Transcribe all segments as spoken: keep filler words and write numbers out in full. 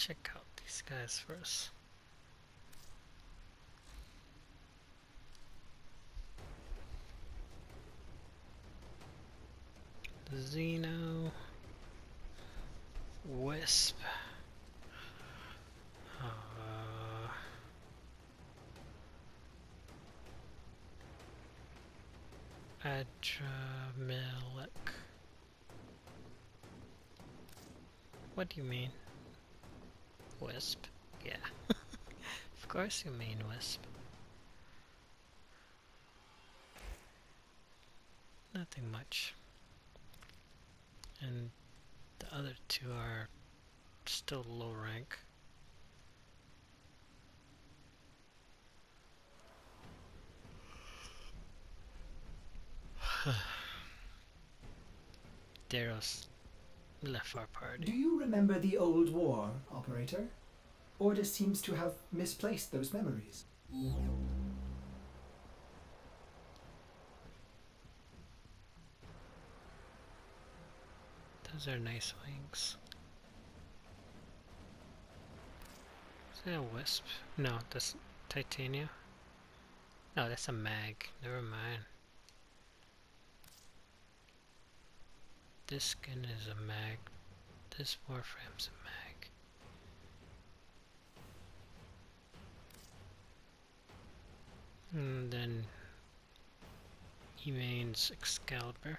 check out these guys first. Xeno, Wisp, uh, Adramelic. What do you mean? Wisp? Yeah. Of course you mean Wisp. Nothing much. And the other two are still low rank. Daros left our party. Do you remember the old war, Operator? Ordis seems to have misplaced those memories. Those are nice wings. Is that a Wisp? No, that's Titania. No, that's a mag. Never mind. This skin is a mag. This warframe's a mag. And then Evane's Excalibur.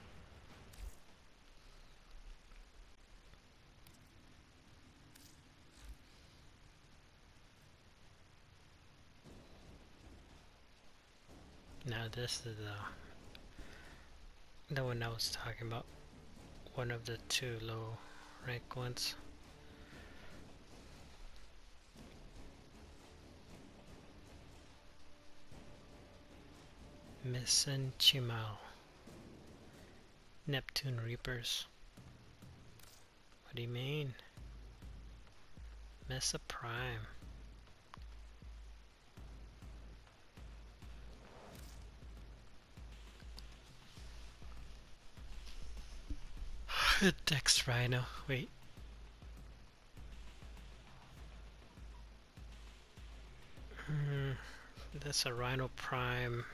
Now this is the the one I was talking about. One of the two low rank ones. Mesenchimal. Neptune Reapers. What do you mean? Mesa Prime. Dex Rhino. Wait. Mm, that's a Rhino Prime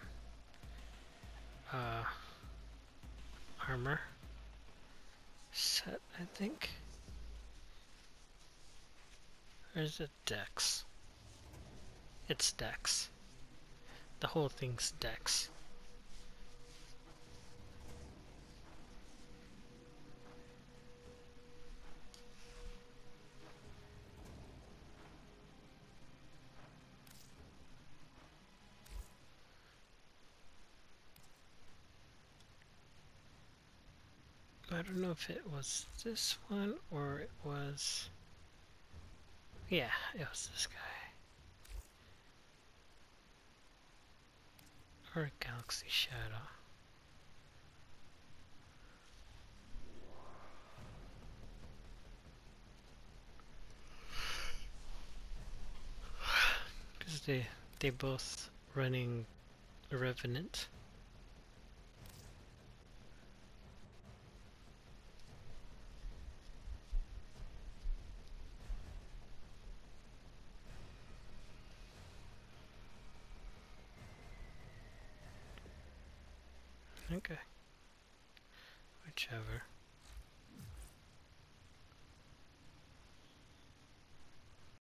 uh, armor set, I think. Or is it Dex? It's Dex. The whole thing's Dex. I don't know if it was this one or it was... Yeah, it was this guy. Or Galaxy Shadow. Because they, they both running Revenant. Okay. Whichever.